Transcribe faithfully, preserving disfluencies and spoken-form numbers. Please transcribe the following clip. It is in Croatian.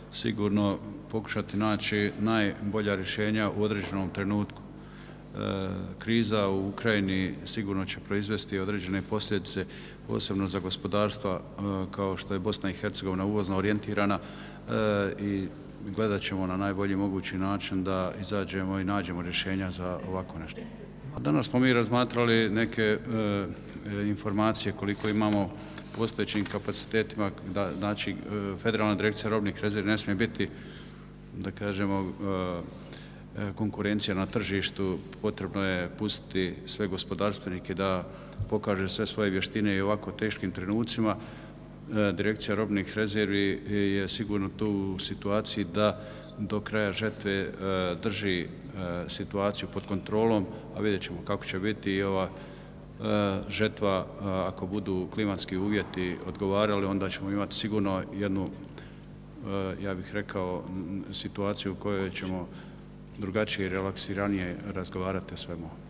sigurno pokušati naći najbolja rješenja u određenom trenutku. Kriza u Ukrajini sigurno će proizvesti određene posljedice, posebno za gospodarstva kao što je Bosna i Hercegovina uvozno orijentirana, i gledat ćemo na najbolji mogući način da izađemo i nađemo rješenja za ovako nešto. Danas smo mi razmatrali neke informacije koliko imamo postojećim kapacitetima, da znači Federalna direkcija robnih rezervi ne smije biti, da kažemo, konkurencija na tržištu. Potrebno je pustiti sve gospodarstvenike da pokaže sve svoje vještine i u ovako teškim trenucima. Direkcija robnih rezervi je sigurno tu u situaciji da do kraja žetve drži situaciju pod kontrolom, a vidjet ćemo kako će biti i ova žetva. Ako budu klimatski uvjeti odgovarali, onda ćemo imati sigurno jednu, ja bih rekao, situaciju u kojoj ćemo drugačije i relaksiranije razgovarati o svemu.